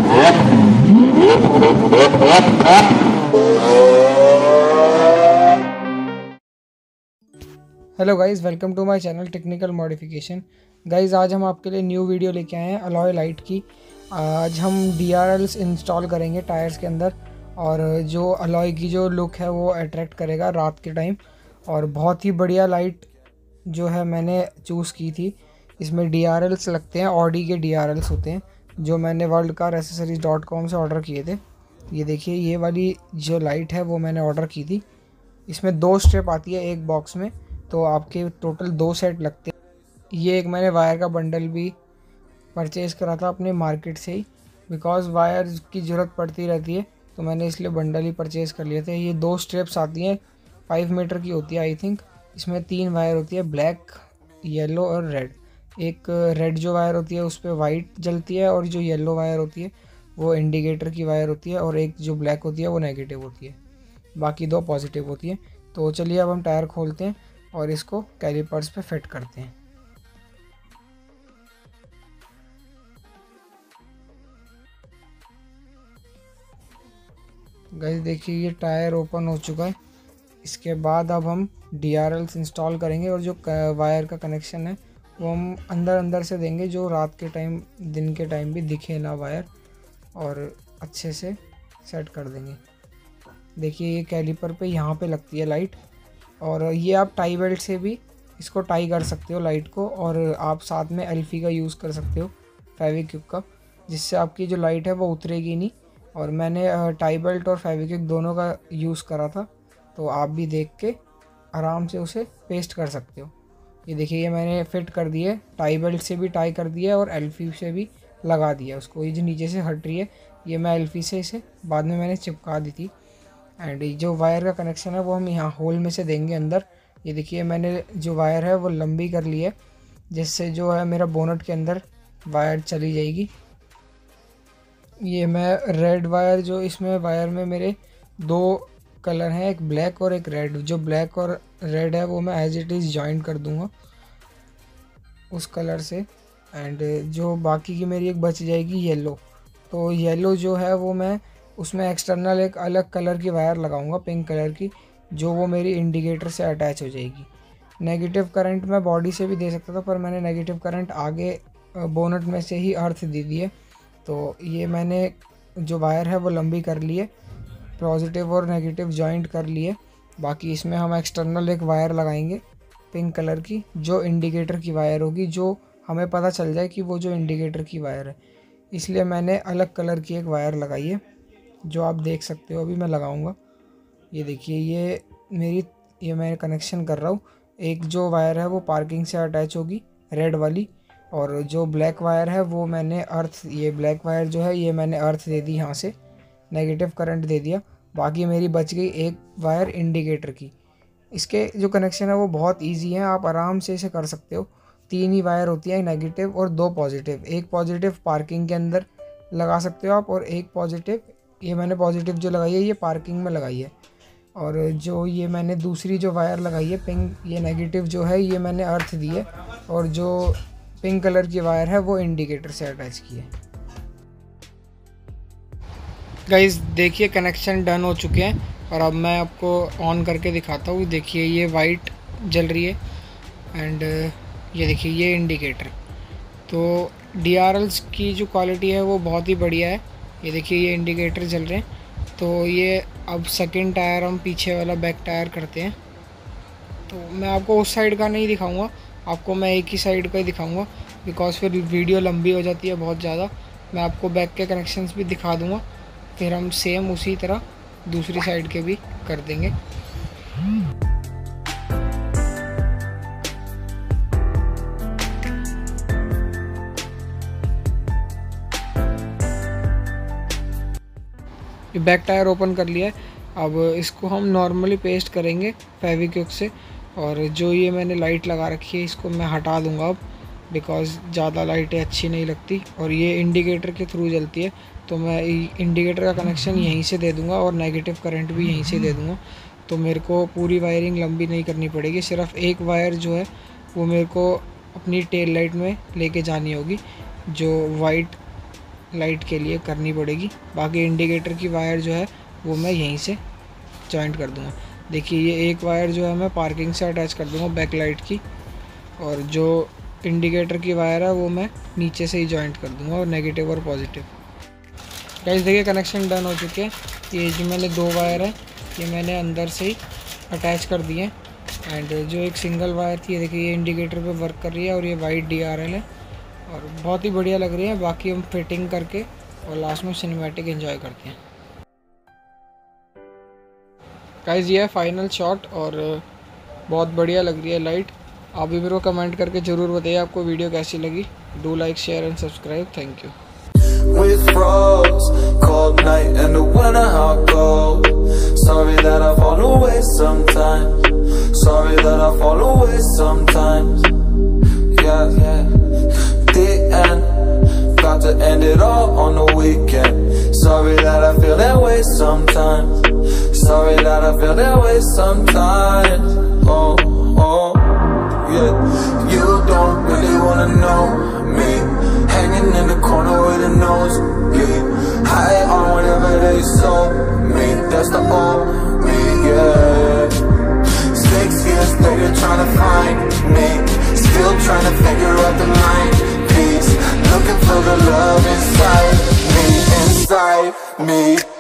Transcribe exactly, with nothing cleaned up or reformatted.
Hello guys, welcome to my channel technical modification. Guys, आज हम आपके लिए न्यू वीडियो लेके आए हैं अलॉय लाइट की। आज हम डी आर एल्स इंस्टॉल करेंगे टायर्स के अंदर, और जो अलॉय की जो लुक है वो अट्रैक्ट करेगा रात के टाइम। और बहुत ही बढ़िया लाइट जो है मैंने चूज़ की थी। इसमें डी आर एल्स लगते हैं, ऑडी के डी आर एल्स होते हैं, जो मैंने world car accessories dot com से ऑर्डर किए थे। ये देखिए, ये वाली जो लाइट है वो मैंने ऑर्डर की थी। इसमें दो स्ट्रिप आती है एक बॉक्स में, तो आपके टोटल दो सेट लगते हैं। ये एक मैंने वायर का बंडल भी परचेज़ करा था अपने मार्केट से ही, बिकॉज़ वायर की ज़रूरत पड़ती रहती है, तो मैंने इसलिए बंडल ही परचेज़ कर लिए थे। ये दो स्ट्रिप्स आती हैं, फाइव मीटर की होती है आई थिंक। इसमें तीन वायर होती है, ब्लैक, येलो और रेड। एक रेड जो वायर होती है उस पर वाइट जलती है, और जो येलो वायर होती है वो इंडिकेटर की वायर होती है, और एक जो ब्लैक होती है वो नेगेटिव होती है, बाकी दो पॉजिटिव होती है। तो चलिए अब हम टायर खोलते हैं और इसको कैलिपर्स पे फिट करते हैं। गाइस देखिए, ये टायर ओपन हो चुका है। इसके बाद अब हम डी आर एल्स इंस्टॉल करेंगे, और जो वायर का कनेक्शन है वो हम अंदर अंदर से देंगे, जो रात के टाइम, दिन के टाइम भी दिखे ना वायर, और अच्छे से सेट कर देंगे। देखिए, ये कैलिपर पे यहाँ पे लगती है लाइट, और ये आप टाई बेल्ट से भी इसको टाई कर सकते हो लाइट को, और आप साथ में एल्फी का यूज़ कर सकते हो, फेविक्विक का, जिससे आपकी जो लाइट है वो उतरेगी नहीं। और मैंने टाई बेल्ट और फेविक्विक दोनों का यूज़ करा था, तो आप भी देख के आराम से उसे पेस्ट कर सकते हो। ये देखिए, ये मैंने फिट कर दिए, टाई बेल्ट से भी टाई कर दिया और एल्फी से भी लगा दिया उसको। ये जो नीचे से हट रही है, ये मैं एल्फी से इसे बाद में मैंने चिपका दी थी। एंड जो वायर का कनेक्शन है वो हम यहाँ होल में से देंगे अंदर। ये देखिए, मैंने जो वायर है वो लंबी कर ली है, जिससे जो है मेरा बोनट के अंदर वायर चली जाएगी। ये मैं रेड वायर, जो इसमें वायर में मेरे दो कलर हैं, एक ब्लैक और एक रेड। जो ब्लैक और रेड है वो मैं एज इट इज़ जॉइन कर दूँगा उस कलर से। एंड जो बाकी की मेरी एक बच जाएगी येलो, तो येलो जो है वो मैं उसमें एक्सटर्नल एक अलग कलर की वायर लगाऊंगा, पिंक कलर की, जो वो मेरी इंडिकेटर से अटैच हो जाएगी। नेगेटिव करंट मैं बॉडी से भी दे सकता था, पर मैंने नेगेटिव करंट आगे बोनट में से ही अर्थ दे दी है। तो ये मैंने जो वायर है वो लंबी कर ली है, पॉजिटिव और नेगेटिव जॉइंट कर लिए। बाकी इसमें हम एक्सटर्नल एक वायर लगाएंगे पिंक कलर की, जो इंडिकेटर की वायर होगी, जो हमें पता चल जाए कि वो जो इंडिकेटर की वायर है। इसलिए मैंने अलग कलर की एक वायर लगाई है, जो आप देख सकते हो। अभी मैं लगाऊंगा। ये देखिए, ये मेरी ये मैं कनेक्शन कर रहा हूँ। एक जो वायर है वो पार्किंग से अटैच होगी, रेड वाली, और जो ब्लैक वायर है वो मैंने अर्थ, ये ब्लैक वायर जो है ये मैंने अर्थ दे दी, यहाँ से नेगेटिव करंट दे दिया। बाकी मेरी बच गई एक वायर इंडिकेटर की। इसके जो कनेक्शन है वो बहुत ईजी है, आप आराम से इसे कर सकते हो। तीन ही वायर होती है, नेगेटिव और दो पॉजिटिव। एक पॉजिटिव पार्किंग के अंदर लगा सकते हो आप, और एक पॉजिटिव, ये मैंने पॉजिटिव जो लगाई है ये पार्किंग में लगाई है। और जो ये मैंने दूसरी जो वायर लगाई है पिंक, ये नेगेटिव जो है ये मैंने अर्थ दी है, और जो पिंक कलर की वायर है वो इंडिकेटर से अटैच की है। गाइस देखिए, कनेक्शन डन हो चुके हैं, और अब मैं आपको ऑन करके दिखाता हूँ। देखिए, ये वाइट जल रही है, एंड ये देखिए ये इंडिकेटर। तो डी आर एल्स की जो क्वालिटी है वो बहुत ही बढ़िया है। ये देखिए, ये इंडिकेटर जल रहे हैं। तो ये अब सेकंड टायर हम पीछे वाला बैक टायर करते हैं। तो मैं आपको उस साइड का नहीं दिखाऊंगा, आपको मैं एक ही साइड का ही दिखाऊंगा, बिकॉज़ फिर वीडियो लंबी हो जाती है बहुत ज़्यादा। मैं आपको बैक के कनेक्शंस भी दिखा दूंगा, फिर हम सेम उसी तरह दूसरी साइड के भी कर देंगे। ये बैक टायर ओपन कर लिया है। अब इसको हम नॉर्मली पेस्ट करेंगे फेविक्विक से, और जो ये मैंने लाइट लगा रखी है इसको मैं हटा दूंगा अब, बिकॉज़ ज़्यादा लाइटें अच्छी नहीं लगती, और ये इंडिकेटर के थ्रू जलती है। तो मैं इंडिकेटर का कनेक्शन यहीं से दे दूंगा, और नेगेटिव करंट भी यहीं से दे दूंगा। तो मेरे को पूरी वायरिंग लंबी नहीं करनी पड़ेगी, सिर्फ एक वायर जो है वो मेरे को अपनी टेल लाइट में लेके जानी होगी, जो वाइट लाइट के लिए करनी पड़ेगी। बाकी इंडिकेटर की वायर जो है वो मैं यहीं से जॉइंट कर दूँगा। देखिए ये एक वायर जो है मैं पार्किंग से अटैच कर दूँगा बैक लाइट की, और जो इंडिकेटर की वायर है वो मैं नीचे से ही जॉइंट कर दूँगा, और नेगेटिव और पॉजिटिव। गाइस देखिए कनेक्शन डन हो चुके हैं। ये जो मैंने दो वायर है ये मैंने अंदर से ही अटैच कर दिए, एंड जो एक सिंगल वायर थी ये देखिए ये इंडिकेटर पे वर्क कर रही है, और ये वाइट डी आर एल है और बहुत ही बढ़िया लग रही है। बाकी हम फिटिंग करके और लास्ट में सिनेमैटिक एंजॉय करते हैं। गाइस ये है फाइनल शॉट और बहुत बढ़िया लग रही है लाइट। आप भी मेरे को कमेंट करके ज़रूर बताइए आपको वीडियो कैसी लगी। Do like share and subscribe. Thank you. With froze, cold night and the winter hot cold. Sorry that I fall away sometimes. Sorry that I fall away sometimes. Yeah, yeah. The end, got to end it all on the weekend. Sorry that I feel that way sometimes. Sorry that I feel that way sometimes. Oh, oh, yeah. You don't really wanna know me. Hanging in the corner with a nose bleed. High on whatever they sold me. That's the old me, yeah. Six years later trying to find me. Still trying to figure out the mind piece. Looking for the love inside me, inside me.